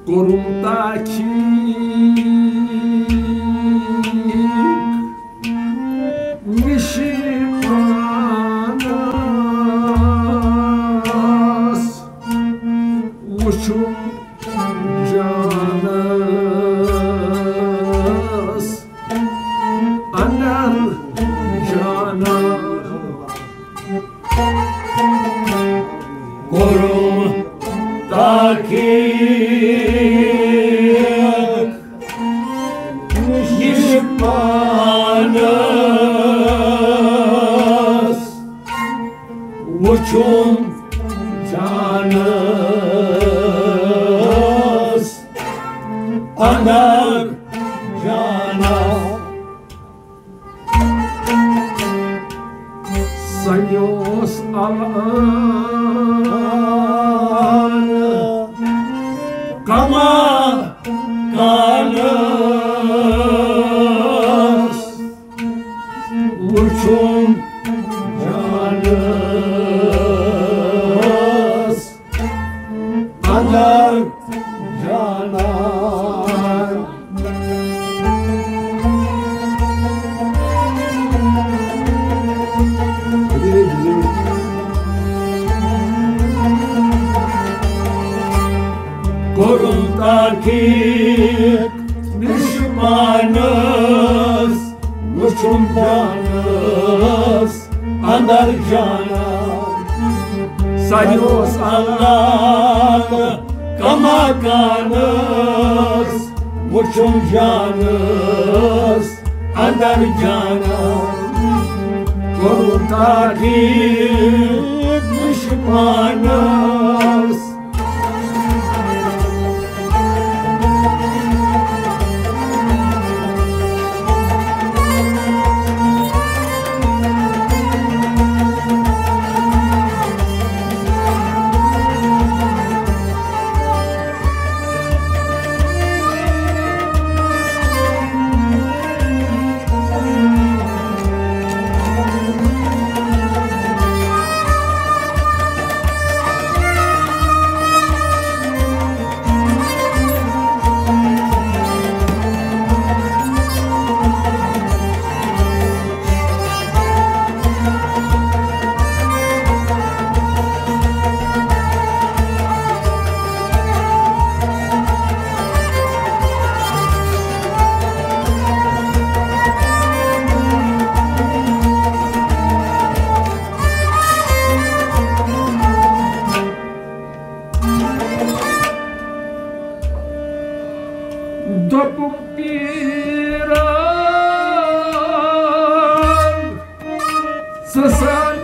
Korumdaki Nişimanas Uçum canas Anar cana Korumdaki Nişimanas Uçum canas Anar cana Sayos alan Kama kanas Uçum canas Anar cana Korumdaki Nişimanas Uçum canas Anar cana Sayos alan Kamakanas Uçum canas Anar cana Korumdaki Nişimanas Dopum piran Sesan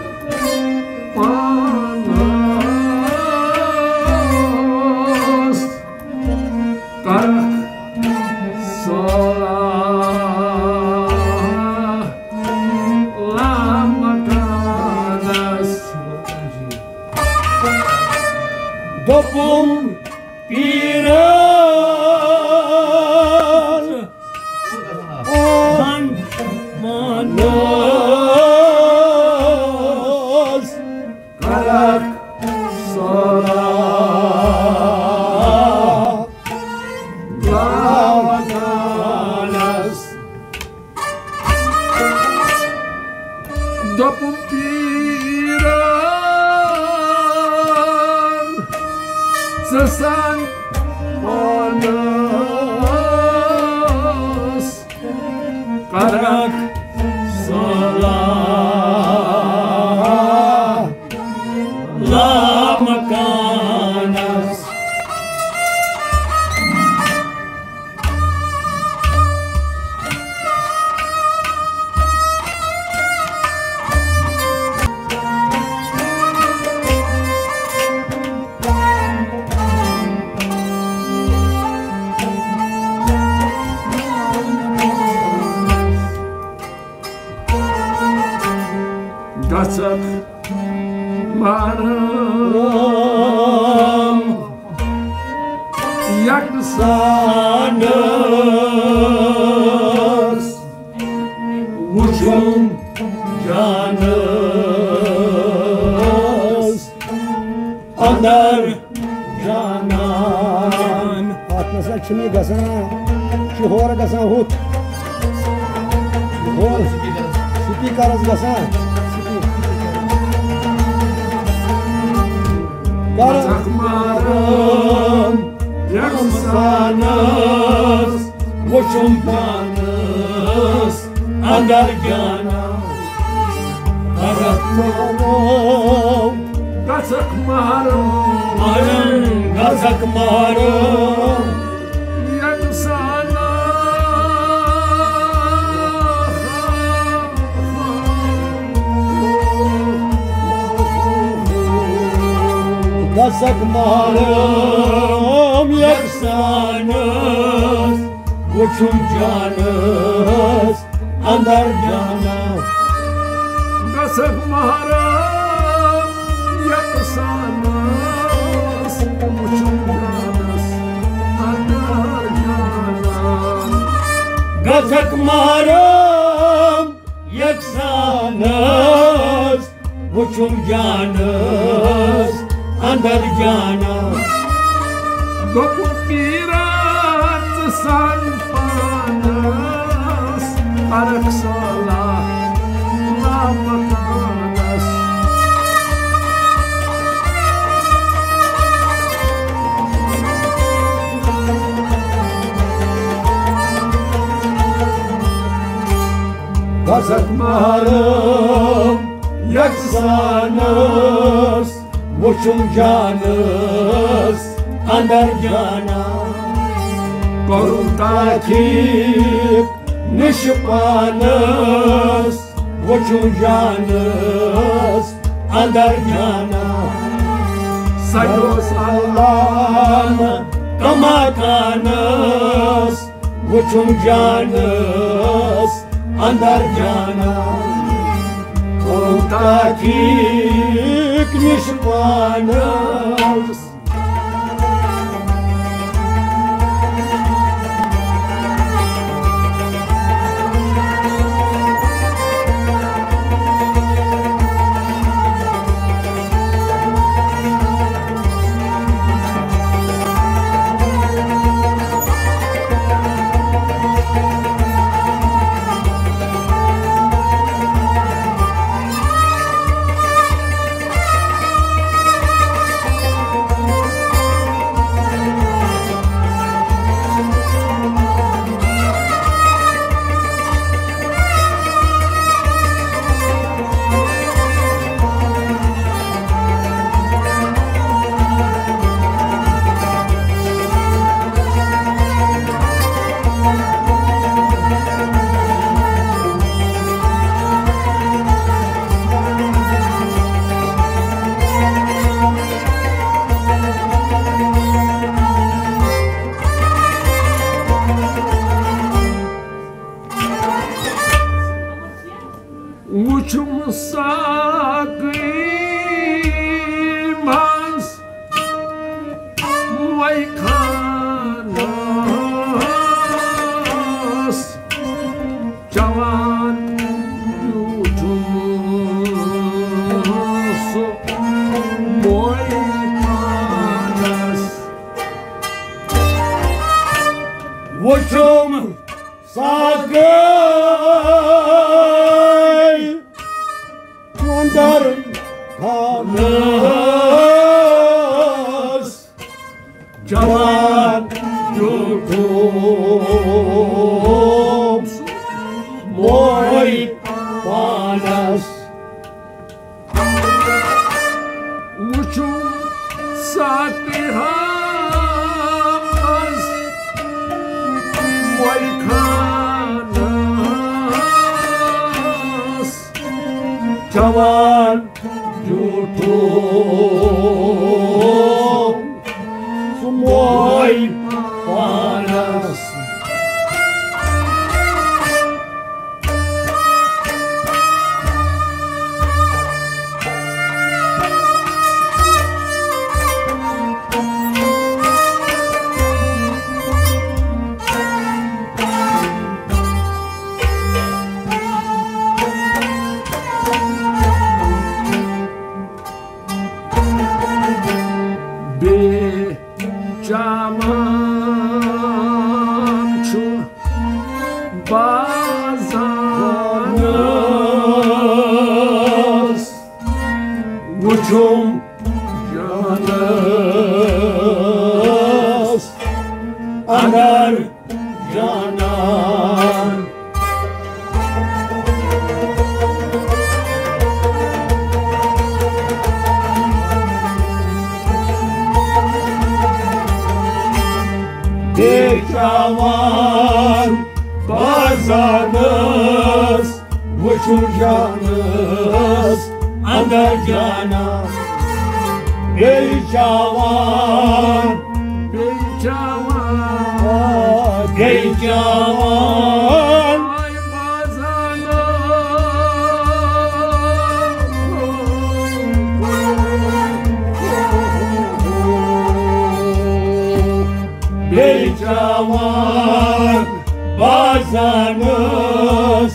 panas Karak solah Lama kanas Dopum piran Manas Karak solah Lama kanas Dopum piran Sesan panas Karak solah Lama kanas Gacak maram yaksanas Uçum canas Anar canan नसा छिमी गसा शिहोर गसा हुत होर स्पीकरस गसा Sakmaram yaksanas Voşum panas Andar jana Sakmaram Sakmaram Sakmaram Sakmaram yaksanas Voçum canas Andar jana Sakmaram yaksanas Voçum canas Andar jana Sakmaram yaksanas Voçum canas Andar jana Dokun pirat san panas Arak salah lamatanas Sakmaram yaksanas Voçum canas Andar jana Korun Takip nişpanas Voçum canas Andar jana Sayos Allah'ına kamakanas Voçum canas Andar jana Korun Takip nişpanas Uçum sakimaz Vaykanas Cavan yutusu Vaykanas Voçum sakın Andar kanas Cavan yutum Moy panas Uçum sakihaz Vaykanas Cavan yutum Moy panas Be Chama andar canan. Bir cavan bazanız, uçurcanız andar canan. Bir cavan, bir cavan, bir cavan, ay bazanı. bir cavan bazanız,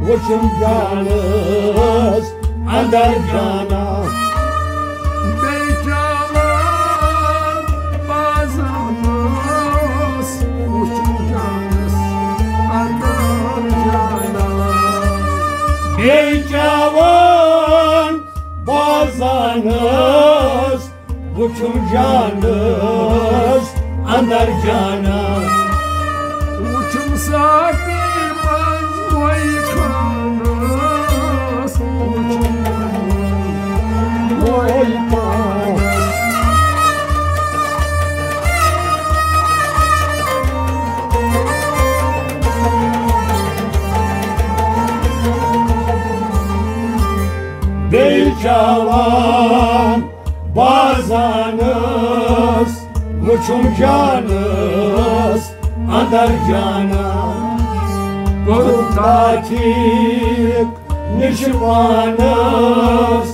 uçurcanız andar canan. Bir cavan bazanız, uçurcanız andar canan. Bir cavan bazanız, uçurcanız andar canan. Uçumsak değmez vay kanız, uçumsak vay kanız. Bir cavan bazanız, uçurcanız andar canan. Koruktaki nişvanız,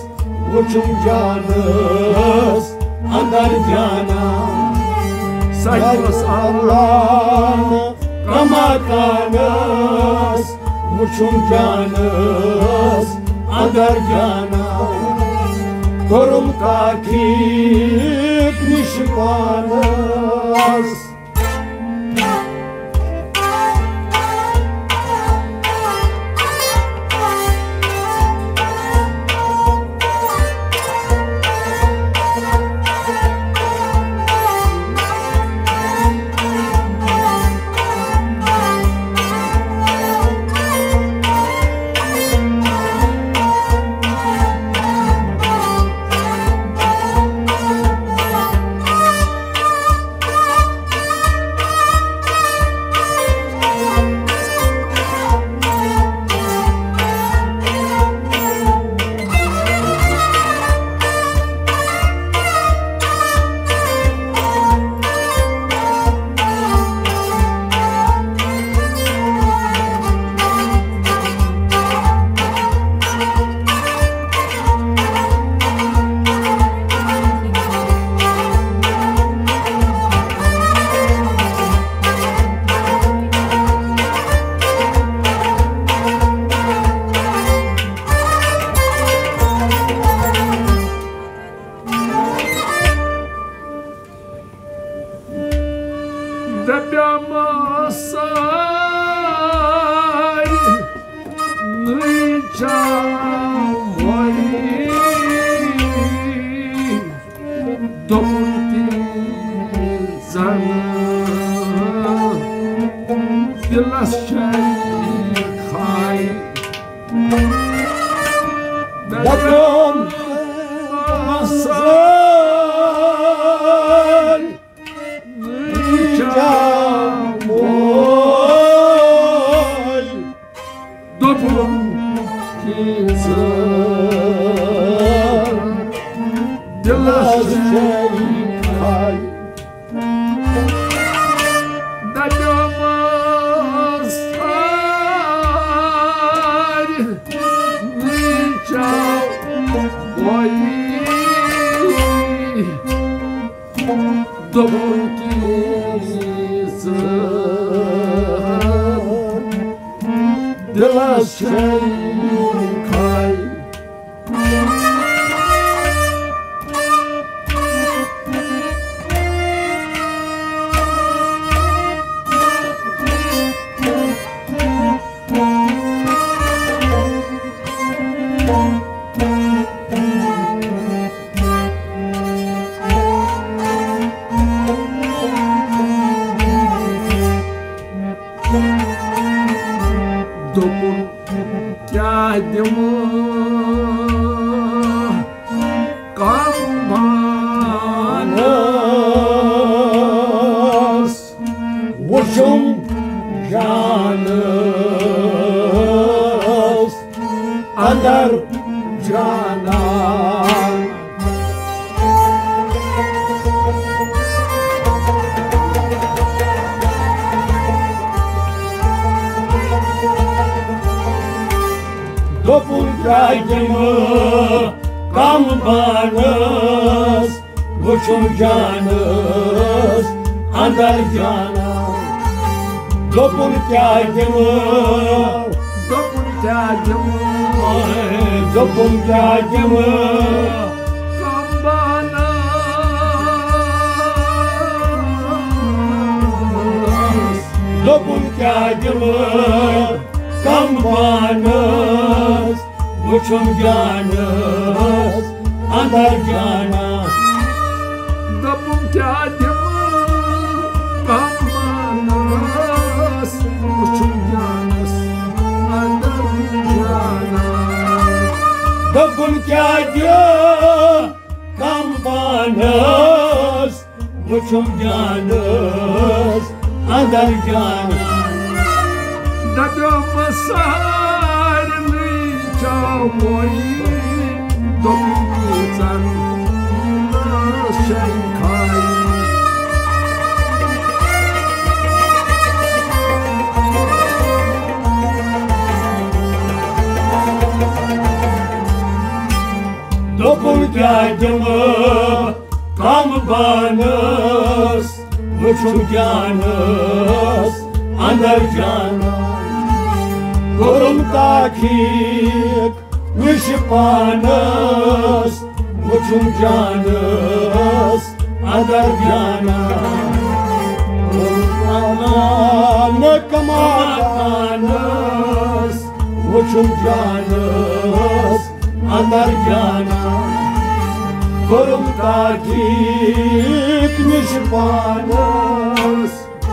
uçurcanız andar canan. Saçma sağlam Allah'ını kamakanız, uçurcanız andar canan. Korum takip nişvanız. Debiamasay Nıcavay Doğurdi zanı Dilas şerikay Bakın masal Nicamoy Dobun kızım Dilas şerikay. Debiamasay Nıcavay Dobun kızım Dilas şerikay adımı kambanız Vursun canız Ander canan Topun kaydımı kambanız Vursun canız Ander canan Topun kaydımı Topun kağıdımı Topun kaydımı kambanız Topun kaydımı kambanız Vursun canız Ander canan Topun kağıdımı kambanız Uçum canız Adım canan Topun kağıdı kambanız Vursun canız Ander canan Dadım sarını çamoyi Topun şenkay Topun kaydımı kambanız Vursun canız Ander canan Korumdaki vışpanız Vursun canız Ander canan Korumdaki kamandanız Vursun canız Ander canan Korumdaki vışpanız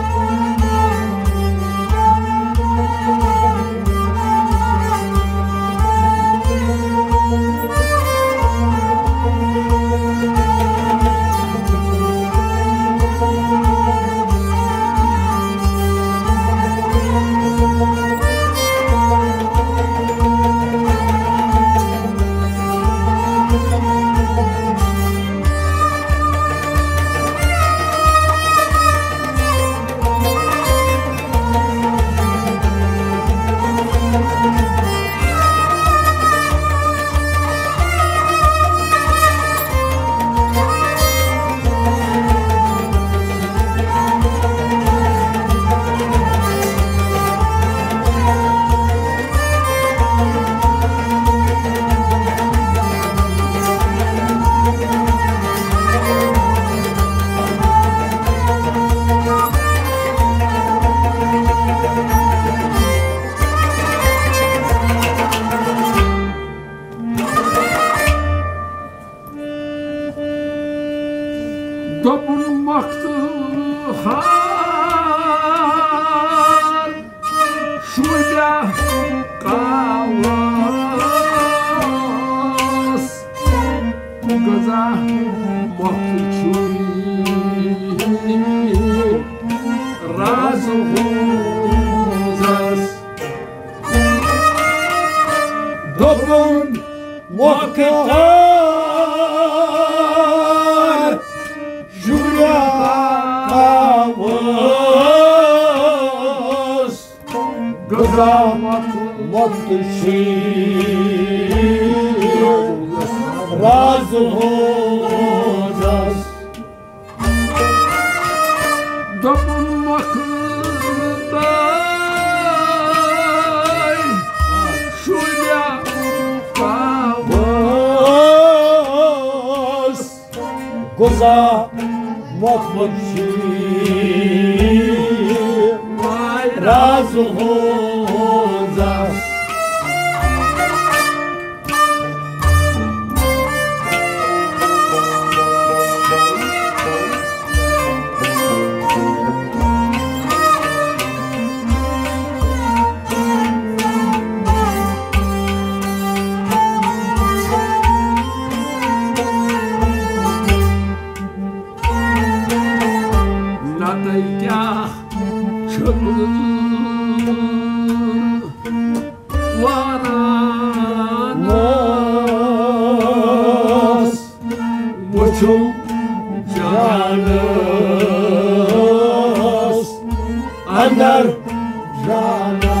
Topun baktı hal şurada kavas Gaza baktı çuri razı huzas Topun vakıtlar Jüya kavus Gaza vakti razı huzas Topun vakıtlar şurada kavas Gaza vakti razı huzas Varanas Muçum canız Andar cana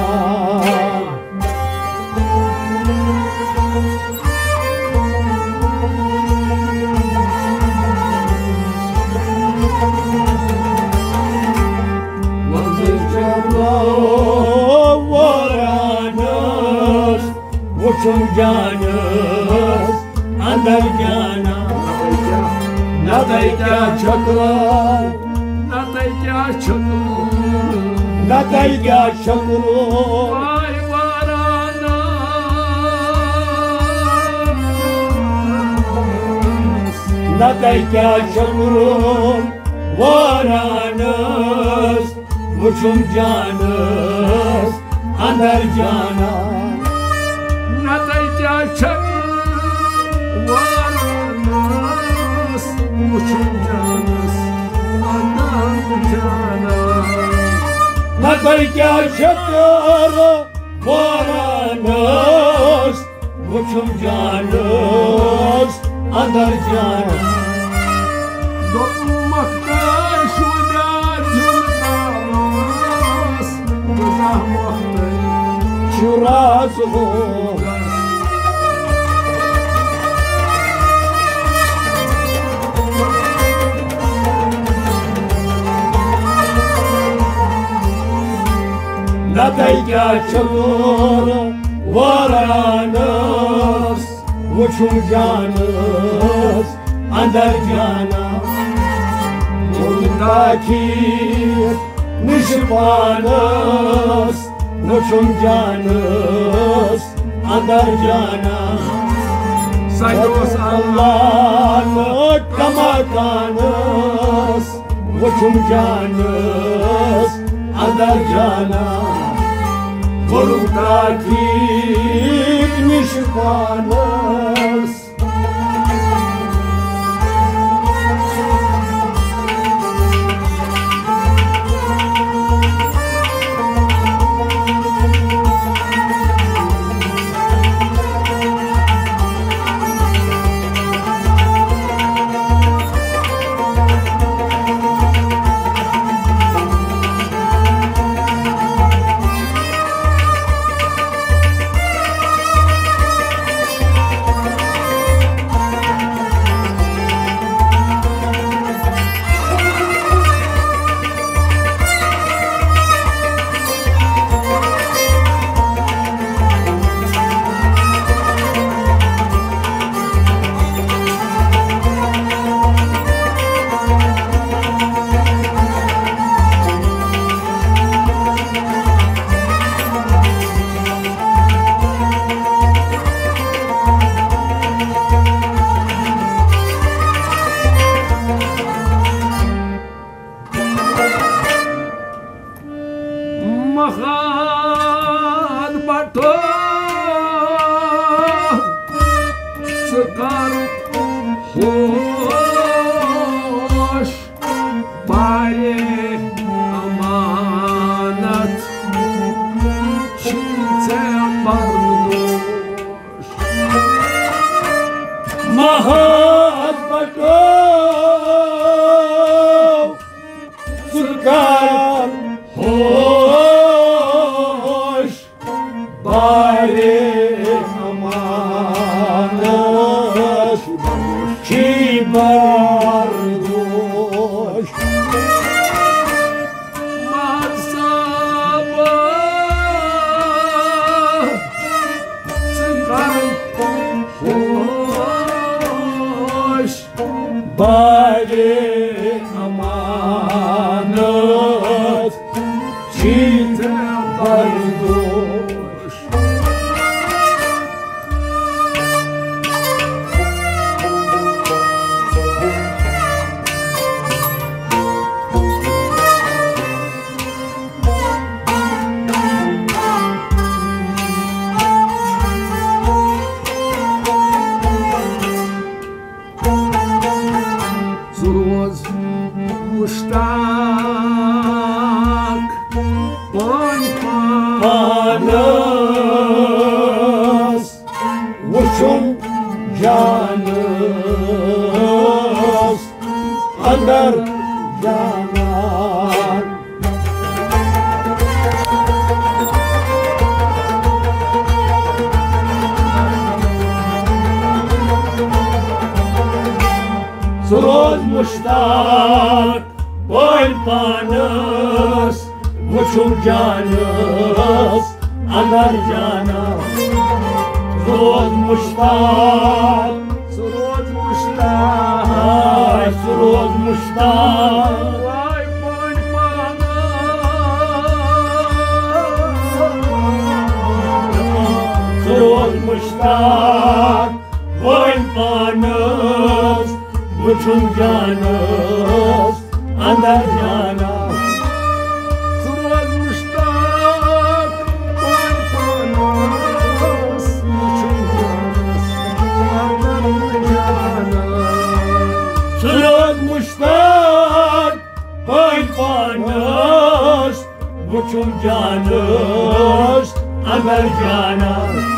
Varanas Muçum canız Andar cana Natayka çakır Natayka çakır Vay Varanas Natayka çakır Varanas Muçum canız Andar cana Natayka çakır Varanas Muçum canız Andar cana Natayka çakır Varanas Muçum canız Andar cana Dokunmakta şu dağılmaz Kızahmakta Şurası Natayka çakır Varanas Muçum canız Andar cana Yolundaki nişipanız Muçum canız Andar cana Saydos Allah'ın kamakanız Muçum canız Andar cana Yolundaki nişipanız Mahan bato Sıkar hoş Bari amanat Çince bardoş Mahat bato Sırkar hoş Bari amanat Kibar doş Matsabah Sıkar hoş Bari amanat Çiğde bardoş Zuruz muştan muştak boyn panas uçum canız anar cana Suruz muştak Suruz muştak Suruz muştak Vay boy bana Suruz muştak boyn panas uçum canız anar cana Suruz muştak Boy panas Uçum canız Anar cana Suruz muştak boyn panas uçum canız anar cana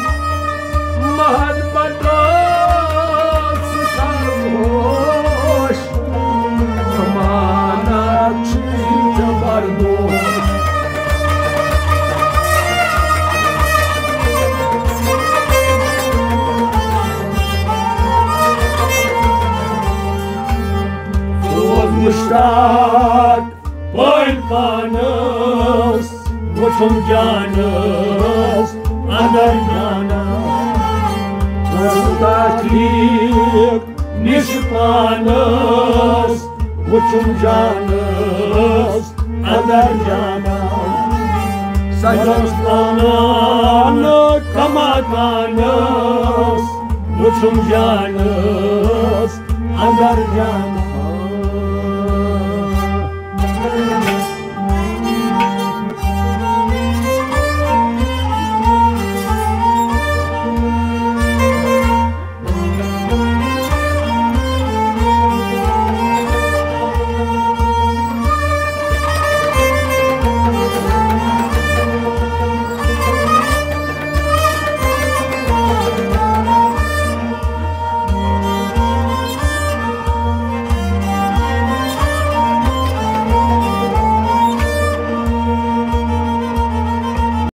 Mahmada sarhoş Amanat çiğde bardoş Suruz muştak boyn panas uçum canız anar cana Kırdaki nişpanas uçum canız anar cana Sayrastanı kamatanız uçum canız anar cana